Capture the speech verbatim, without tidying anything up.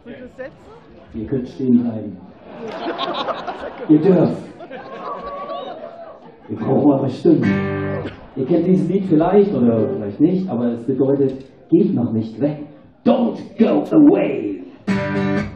Ihr könnt stehen bleiben. Ihr dürft. Wir brauchen eure Stimmen. Ihr kennt dieses Lied vielleicht oder vielleicht nicht, aber es bedeutet, geht noch nicht weg. Don't go away.